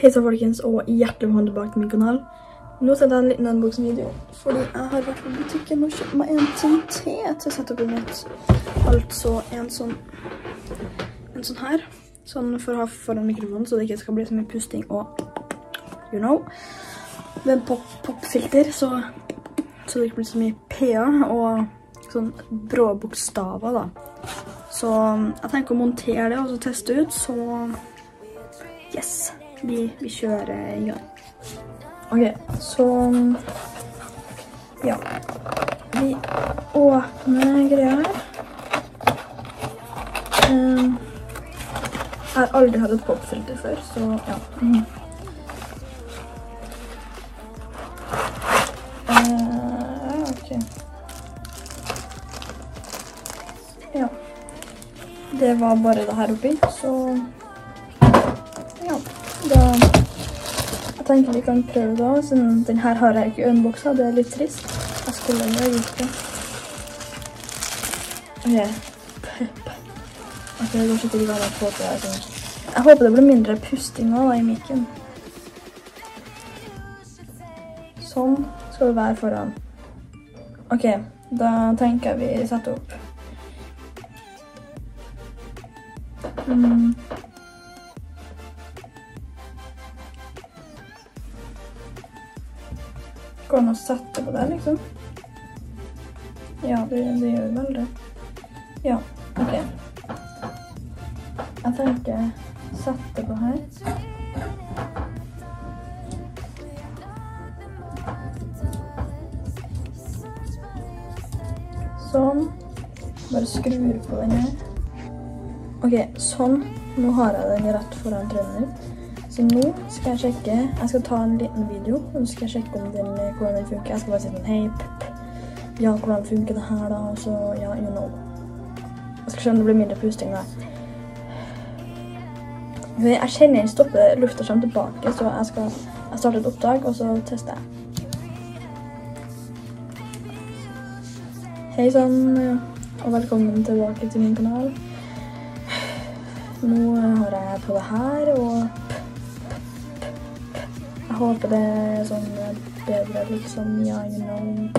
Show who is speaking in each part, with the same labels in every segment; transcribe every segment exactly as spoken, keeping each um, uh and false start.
Speaker 1: Hei så folkens, og hjertelig velkommen tilbake til min kanal. Nå sender jeg en liten unboxing-video, fordi jeg har vært på butikken og kjøpt meg en ting til til setupet mitt. Altså en sånn, en sånn her, sånn for å ha foran mikrofonen, så det ikke skal bli så mye pusting og, you know. Det er en pop-filter, så, så det ikke blir så mye P-er og sånn brå bokstaver da. Så jeg tenker å montere det og så teste ut, så yes. Vi, vi kjører i gang. Ok, så ja, vi åpner greia her. Um, jeg har aldri hatt et popfilter før, så ja. Mm. Uh, ok. Ja. Det var bare det her oppi, så ja. Da, jeg tenker vi kan prøve da, siden den her har jeg ikke unboxet, det er litt trist. Jeg skulle ha gjort det. Ok, pep. Ok, det går sikkert ikke an å få til det sånn. Jeg håper det blir mindre pusting nå da i mikken. Sånn skal det være foran. Ok, da tenker jeg vi setter opp. Mm. Går den å sette på det, liksom? Ja, det, det gjør vel det. Ja, ok. Jeg tenker sette på her. Sånn. Bare skrur på den her. Ok, sånn. Nå har jeg den rett foran trynet mitt. Så nå skal jeg sjekke, jeg skal ta en liten video, og så skal jeg sjekke om den, hvordan den funker. Jeg skal bare si sånn, hei, pep. Ja, hvordan funker det her da, og så, ja, you know. Jeg skal se om det blir mindre pusting da. Jeg kjenner jeg stopper lufta frem tilbake, så jeg skal jeg starte et opptak, og så tester jeg. Hei sann, og velkommen tilbake til min kanal. Nå har jeg på det her, og jeg håper det er sånn bedre, liksom, ja, you know.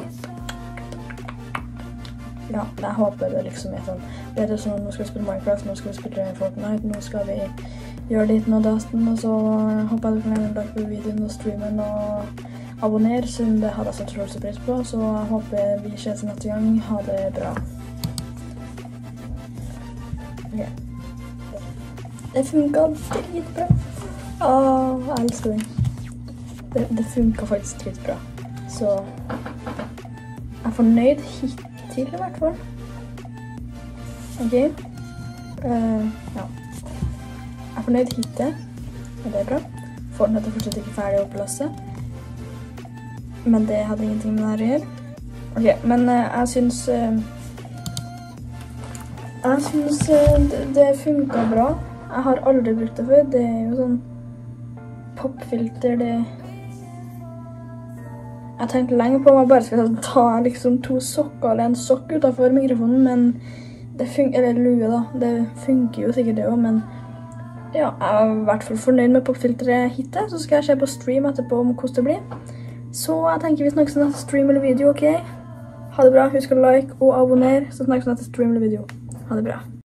Speaker 1: Ja, jeg håper det liksom er sånn bedre sånn, nå skal vi spille Minecraft, nå skal vi spille Fortnite, nå skal vi gjøre litt noe dasten, og så håper jeg dere kan like på videoen og streamen og abonnere, siden det hadde jeg satt så pris på, så jeg håper vi ses neste gang. Ha det bra. Ok. Det funket dritbra. Åh, jeg elsker den. Det, det funket faktisk dritbra. Så jeg er fornøyd hittil i hvert fall. Ok. Uh, ja. Jeg er fornøyd hittil. Og det er bra. Fortnite er fortsatt ikke ferdig å opplasse. Men det hadde ingenting med det her å gjøre. Ok, men uh, jeg synes... Uh, jeg synes uh, det, det funket bra. Jeg har aldri brukt det før. Det er jo sånn popfilter, det... Jeg tenkte lenge på om jeg bare skal ta liksom to sokker eller en sokk utenfor mikrofonen, men det funker, eller lue da, det funker jo sikkert det også, men ja, jeg er i hvert fall fornøyd med popfilteret hittil, så skal jeg se på stream etterpå om hvordan det blir. Så jeg tenker vi snakkes neste stream eller video, ok? Ha det bra, husk å like og abonnere, så snakkes neste stream eller video. Ha det bra.